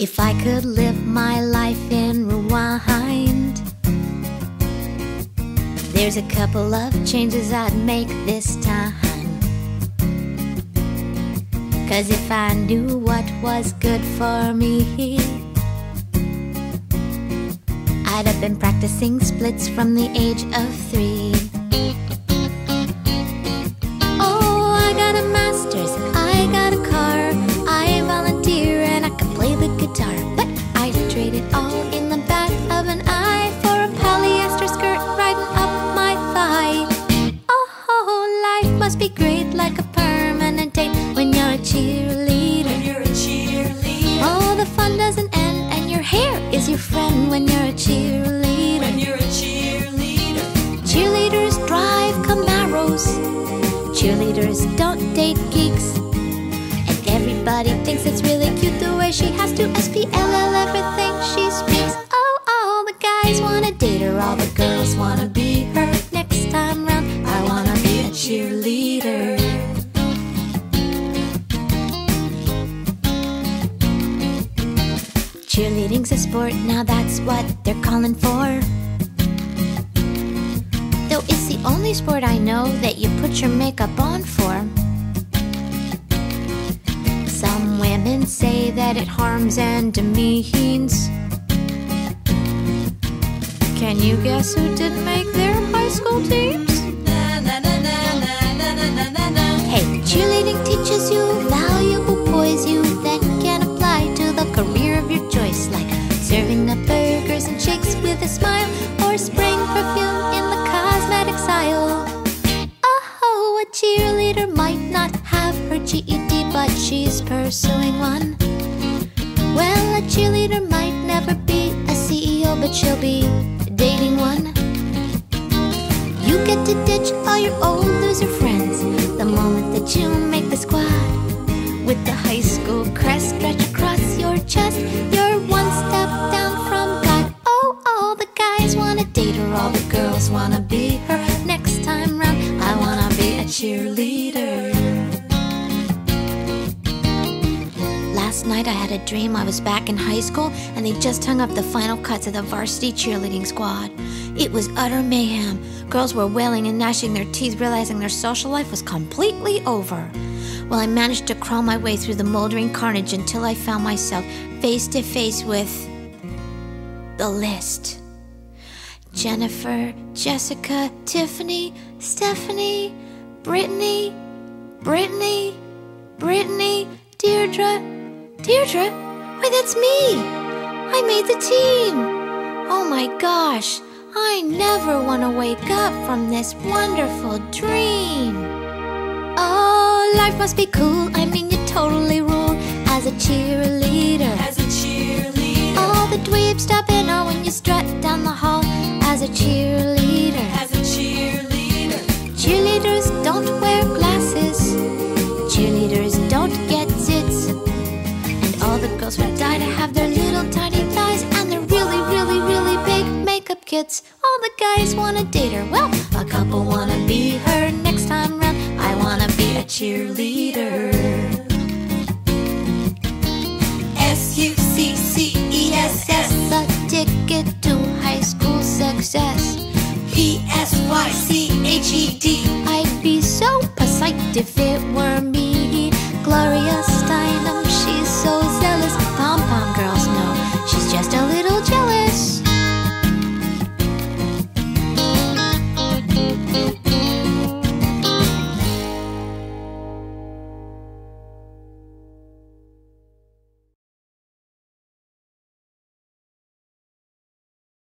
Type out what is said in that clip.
If I could live my life in rewind, there's a couple of changes I'd make this time. 'Cause if I knew what was good for me, I'd have been practicing splits from the age of 3. Oh, I got a master's, I got a car, I volunteer and I can play the guitar. But I'd trade it all in the back of an eye for a polyester skirt riding up my thigh. Oh, life must be great, like a permanent date when you're a cheerleader. When you're a cheerleader. Oh, the fun doesn't end and your hair is your friend when you're a cheerleader. When you're a cheerleader. Cheerleaders drive Camaros, cheerleaders don't date geeks. And everybody thinks it's really cute the way she has to SPLL everything she speaks. Oh, all the guys wanna date her, all the girls wanna be her. Next time round, I wanna be a cheerleader. Cheerleading's a sport, now that's what they're calling for. Though it's the only sport I know that you put your makeup on for. Some women say that it harms and demeans. Can you guess who didn't make their high school teams? Hey, cheerleading teaches you valuable poise you then can apply to the career of your choice, like serving up burgers and shakes with a smile, or spraying perfume in the cosmetics aisle. Oh, a cheerleader might not have her GED, but she's pursuing one. Well, a cheerleader might never be a CEO, but she'll be dating one. You get to ditch all your old loser friends the moment that you make the squad. With the high school crest stretched across your chest, you're one step down from God. Oh, all the guys wanna date her, all the girls wanna be her. Next time round, I wanna be a cheerleader. Last night I had a dream I was back in high school and they just hung up the final cuts of the varsity cheerleading squad. It was utter mayhem. Girls were wailing and gnashing their teeth, realizing their social life was completely over. Well, I managed to crawl my way through the moldering carnage until I found myself face to face with the list. Jennifer, Jessica, Tiffany, Stephanie, Brittany, Deirdre. Deirdre? Why, that's me! I made the team! Oh my gosh, I never want to wake up from this wonderful dream. Oh, life must be cool, I mean you totally rule as a cheerleader. As a cheerleader. All the dweebs stop in or when you strut down the hall as a cheerleader. As a cheerleader. Cheerleaders don't wear glasses, cheerleaders don't get zits. And all the girls would die to have their little tiny thighs and their really, really, really big makeup kits. All the guys wanna date her, well, a couple wanna be her. Next time round, I wanna be a cheerleader. SUCCESS, the ticket to high school success. PSYCHED. I'd be so psyched if it were me, Gloria Steinem.